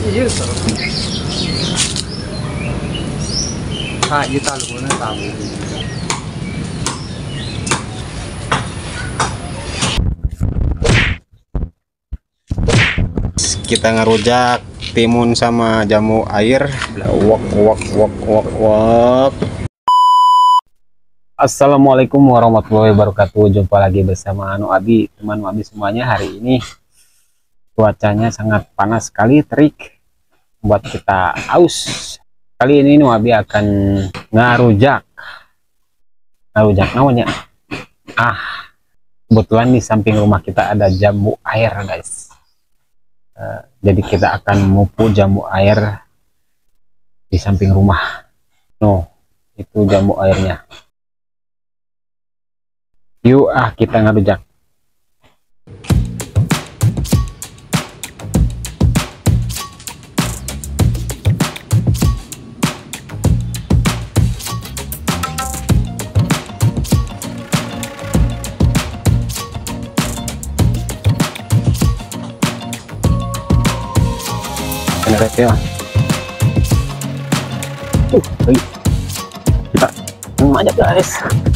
Iya, sir. Ah, iya tahu na tahu. Kita ngerujak timun sama jamu air. Wok wok wok wok wok. Assalamualaikum warahmatullahi wabarakatuh. Jumpa lagi bersama Anu Abi, teman Abi semuanya. Hari ini cuacanya sangat panas sekali, terik, buat kita aus. Kali ini Abi akan ngarujak namanya. Kebetulan di samping rumah kita ada jambu air, guys. Jadi kita akan mupu jambu air di samping rumah. Itu jambu airnya. Yuk kita ngarujak. Ya. Kita mengajak guys.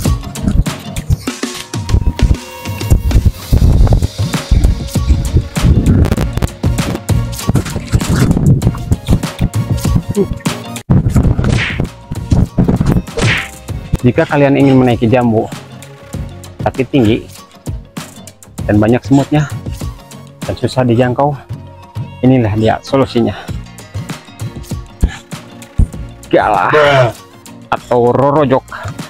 Jika kalian ingin menaiki jambu tapi tinggi dan banyak semutnya dan susah dijangkau, inilah dia solusinya. Galah atau rorojok.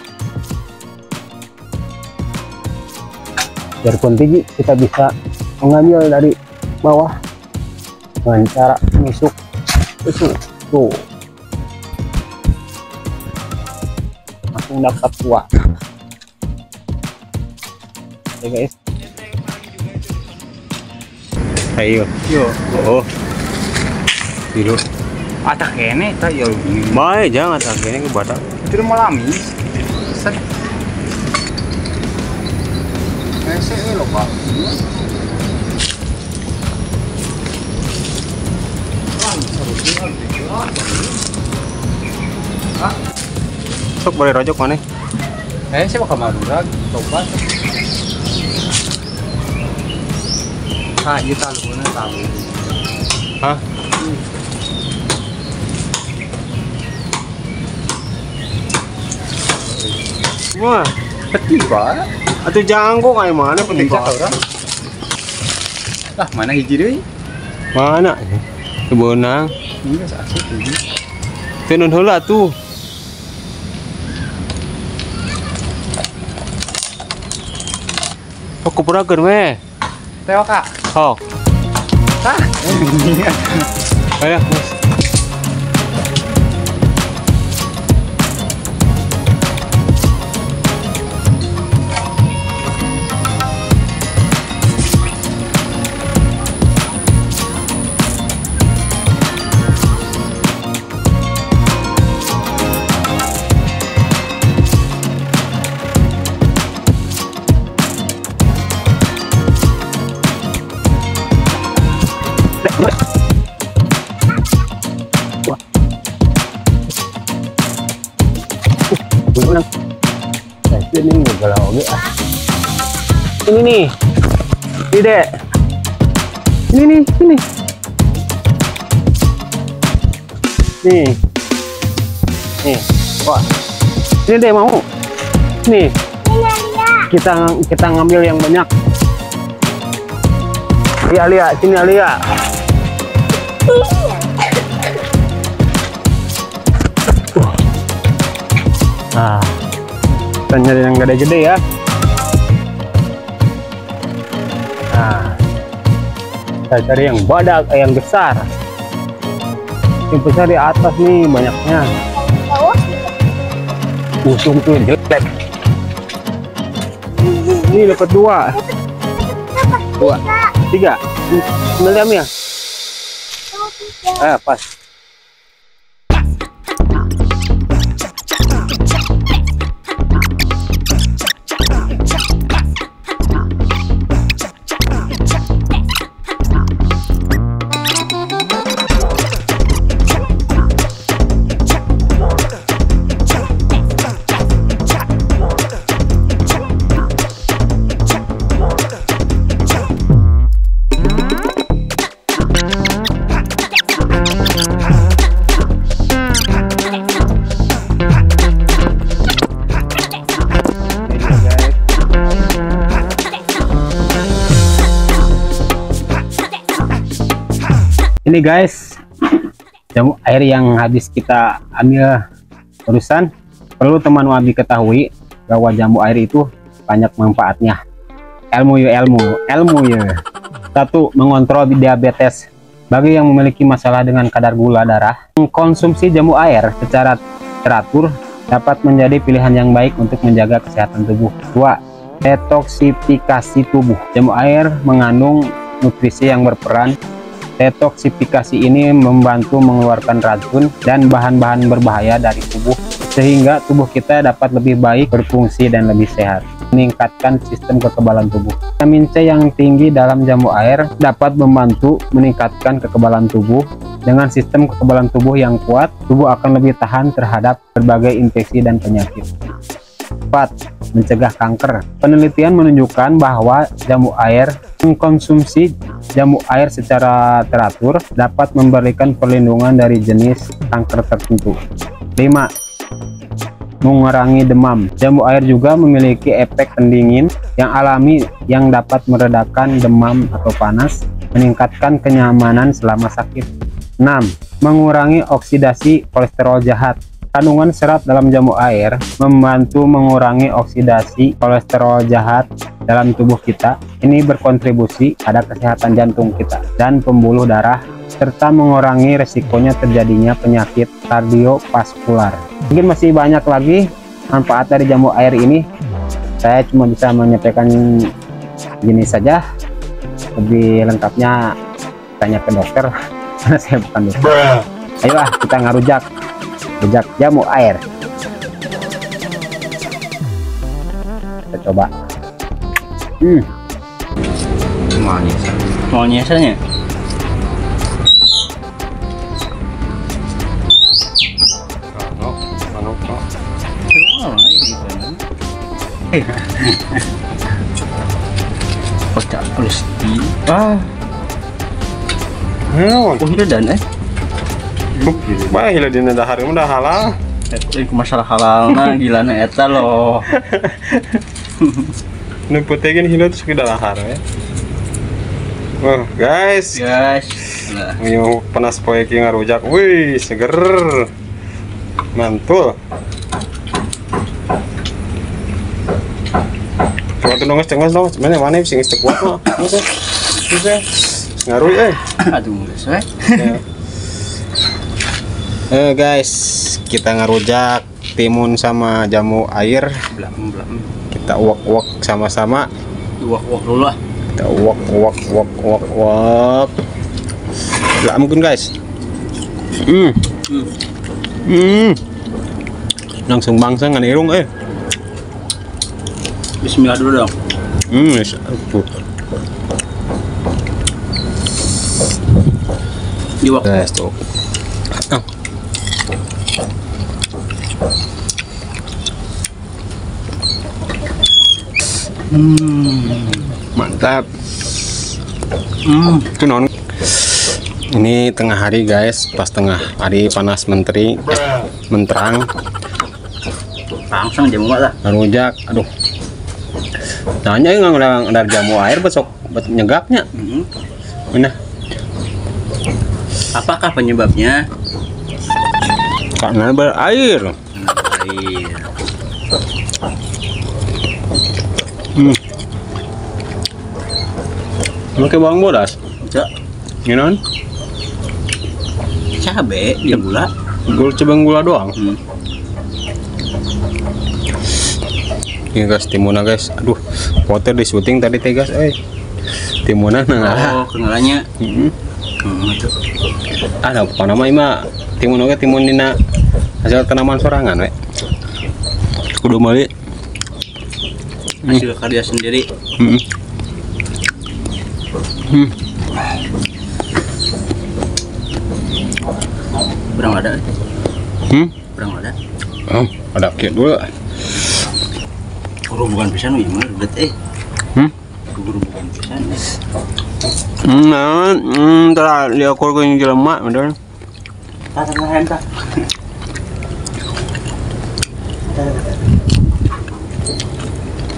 Biarpun tinggi, kita bisa mengambil dari bawah dengan cara menusuk tuh, langsung dapat kuah. Oke guys, ayo tidur. Atak kene ta ya. Baik, jangan tak kene ke badak. Itu malami. Set. Ese lo, Pak. Sok boleh rojok mana? Saya bakal Madura, coba. Ah, iya tahu na tahu. Hah? Wah, Ketiba. atau jangkau kayak mana Pencet orang. Lah, mana hiji deui? Mana? Kebenang. Ini asik ini. Tenun heula tuh. Aku perakeun we. Teo Kak. Sok. Tah. Ayo, Mas. Ini nih galau ge. Ini nih. Ide. Ini nih, ini. Nih. Nih. Wah. Ini deh mau. Nih. Kita ngambil yang banyak. Lia, sini Lia. Kita nyari yang gede-gede ya. Kita cari yang badak, yang besar. Yang besar di atas nih banyaknya. Usung tuh jelek. Ini dapat dua, tiga. Meliam ya. Pas. Ini guys, jamu air yang habis kita ambil urusan. Perlu teman Wabi ketahui bahwa jamu air itu banyak manfaatnya. Ilmu ya. 1. Mengontrol diabetes. Bagi yang memiliki masalah dengan kadar gula darah, mengkonsumsi jamu air secara teratur dapat menjadi pilihan yang baik untuk menjaga kesehatan tubuh. 2. Detoksifikasi tubuh. Jamu air mengandung nutrisi yang berperan. Detoksifikasi ini membantu mengeluarkan racun dan bahan-bahan berbahaya dari tubuh, sehingga tubuh kita dapat lebih baik berfungsi dan lebih sehat. Meningkatkan sistem kekebalan tubuh. Vitamin C yang tinggi dalam jamu air dapat membantu meningkatkan kekebalan tubuh. Dengan sistem kekebalan tubuh yang kuat, tubuh akan lebih tahan terhadap berbagai infeksi dan penyakit. 4. Mencegah kanker. Penelitian menunjukkan bahwa mengkonsumsi jamu air secara teratur dapat memberikan perlindungan dari jenis kanker tertentu. 5. Mengurangi demam. Jamu air juga memiliki efek pendingin yang alami yang dapat meredakan demam atau panas, meningkatkan kenyamanan selama sakit. 6. Mengurangi oksidasi kolesterol jahat. Kandungan serat dalam jamu air membantu mengurangi oksidasi kolesterol jahat dalam tubuh kita. Ini berkontribusi pada kesehatan jantung kita dan pembuluh darah, serta mengurangi resikonya terjadinya penyakit kardiovaskular. Mungkin masih banyak lagi manfaat dari jamu air ini. Saya cuma bisa menyampaikan gini saja. Lebih lengkapnya tanya ke dokter karena saya bukan dokter. Ayolah kita ngarujak jamu air. Kita coba. Manisnya. Kocak pasti. Oh, itu dan Bah, hila dina dahar mah dah halal. Itu masalah halal nah gila na eta loh. Nu putekin hila tuh sekedar dahar ya. Oh, guys. Nah, Ngiu panas poe ki ngarujak. Wih, seger. Mantul. Coba tuh nongos dong. Mana sing geus teu kuat mah. Bisa. Ngaruy aduh geus we. Guys, kita ngerujak timun sama jamu air. Belam. Kita uak-uak sama-sama. Uak dulu lah. Kita uak. Lah mungkin guys. Langsung bangsa ngan irung Bismillah dulu dong. Uak. Guys, tuh. Mantap. Itu non. Ini tengah hari guys, pas tengah hari panas menterang. Langsung jamu lah. Ngerujak, aduh. Nanya nggak dari jamu air besok buat nyegapnya. Mana? Apakah penyebabnya? Karena berair. Pakai bawang bodas. Cak. Gimana? Cabe di gula. Gula doang. Ini guys, timuna guys. Aduh, foto di syuting tadi teh guys. Timuna nah. Oh, kenalannya. Ada apa nama ima? Timun oke timun dina hasil tanaman sorangan we. Kudu meuli. Hasil karya sendiri. Berang ada. Berang ada. Ada kieu dulu. Guru bukan pisan ieu mah ribet Guru bukan pisan. Tara liakor ko yung jelema bener. Tatahan ta.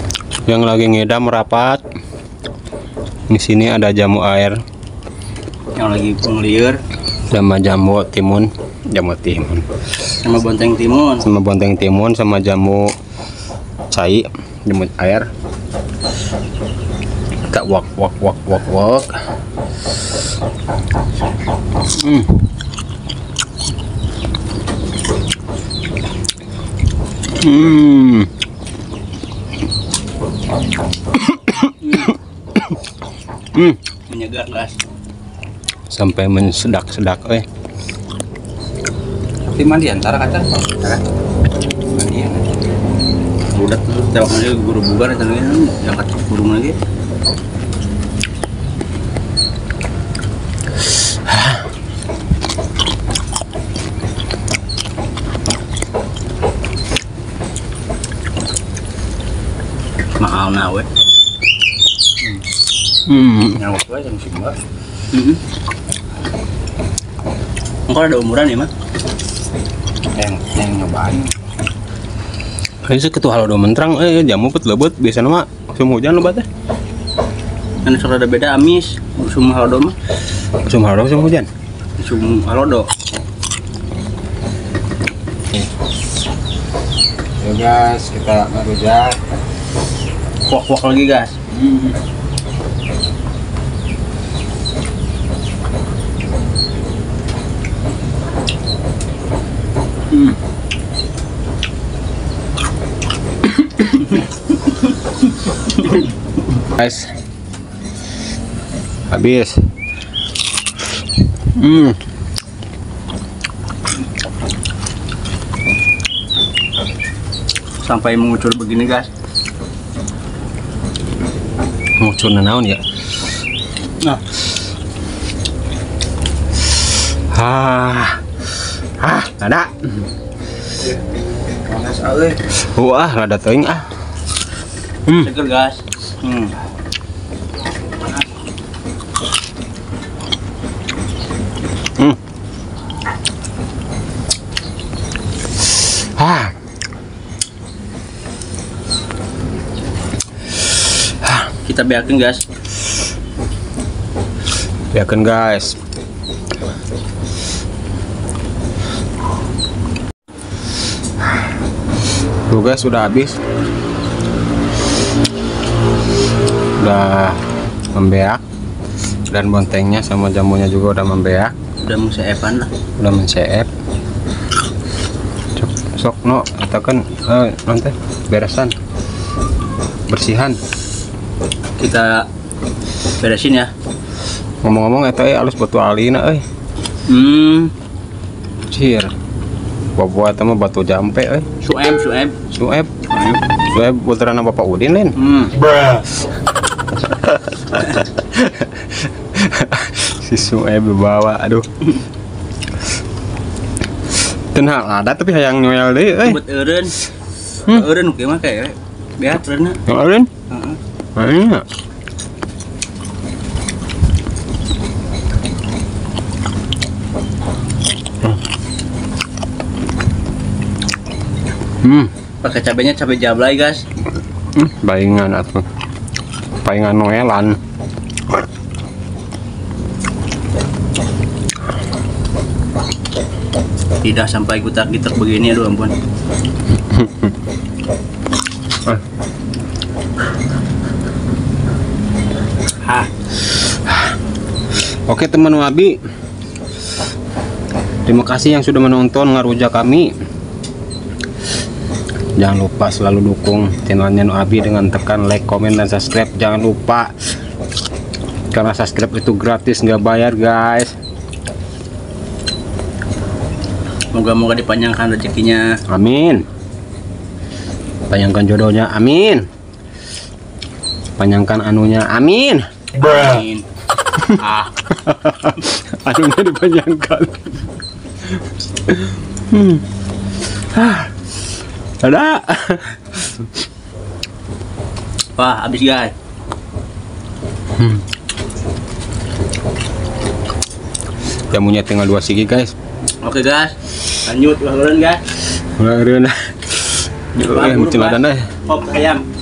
Yang lagi ngedam rapat. Di sini ada jamu air. yang lagi pengliur sama jamu timun, sama bonteng timun. sama bonteng timun, sama jamu cai, jamu air. Kita wak. Menyegar guys. Sampai mensedak-sedak, Tapi mandi antara kaca. Mandian. Udah tuh tewak aja guru bugar itu yang kacau burung lagi. Mahal nawe. Yang waktu aja musim mbak. Engkau ada umuran ya mah? Yang nyobain. Kayaknya ketua halo do mentrang, jamu pet lebet biasa nama musim hujan lebat teh. Kan sudah ada beda amis, musim halodo mah. Musim halo musim hujan. Musim halodo. Yo guys, kita ngerujak. Wok lagi guys. Guys, habis. Sampai mengucur begini guys. Ngucur naon ya? Nah, Ada. panas euy. Wah, rada teuing ah. Seger guys. Kita biarkan guys. Biarkan guys. Tuh guys, sudah habis. Udah membeak. Dan bontengnya sama jamunya juga udah membeak. Udah menseepan lah. Udah menceep. Sok no, atau kan nanti beresan. Bersihan. Kita beresin ya. Ngomong-ngomong eta halus batu alina Cir. Bawa eta mah batu jampe Sueb. Sueb puterana Bapak Udin lain. Si Sueb bawa, aduh. Tenang ada tapi hayang nyoel deui Buat eureun. Eureun kieu mah kayak beak eureunna. Eureun? Heeh. Ayo. Pakai cabenya cabai jablay guys. Baingan atuh. Baingan noelan. Tidak sampai gutak-gitak begini, aduh ampun. Oke teman Wabi, terima kasih yang sudah menonton ngarujak kami. Jangan lupa selalu dukung channelnya Wabi dengan tekan like, komen, dan subscribe. Jangan lupa, karena subscribe itu gratis, nggak bayar guys. Moga-moga dipanjangkan rezekinya. Amin. Panjangkan jodohnya, amin. Panjangkan anunya, amin. Amin. Anunya dipanjangkan. Ada. Wah, habis guys. Jamunya tinggal 2 sigi guys. Oke guys, lanjut ulang guys. Udah, muncul ada deh. Pop ayam.